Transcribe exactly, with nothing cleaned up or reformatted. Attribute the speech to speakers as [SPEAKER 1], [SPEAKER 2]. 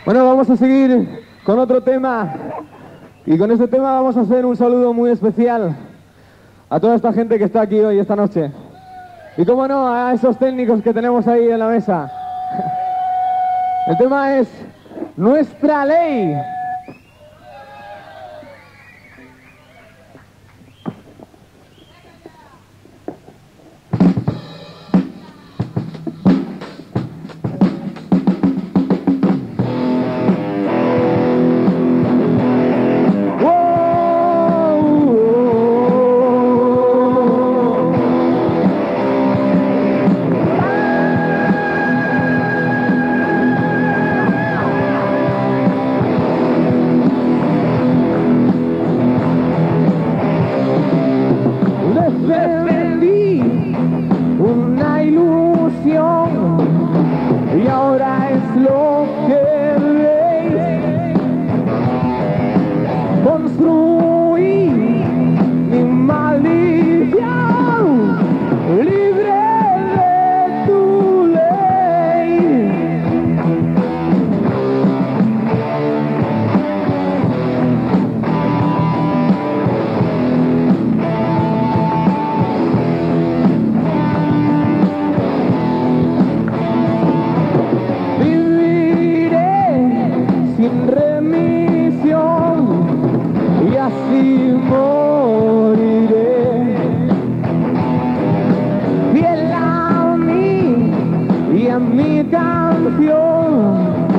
[SPEAKER 1] Bueno, vamos a seguir con otro tema. Y con este tema vamos a hacer un saludo muy especial a toda esta gente que está aquí hoy, esta noche. Y cómo no, a esos técnicos que tenemos ahí en la mesa. El tema es Nuestra Ley. Mi canción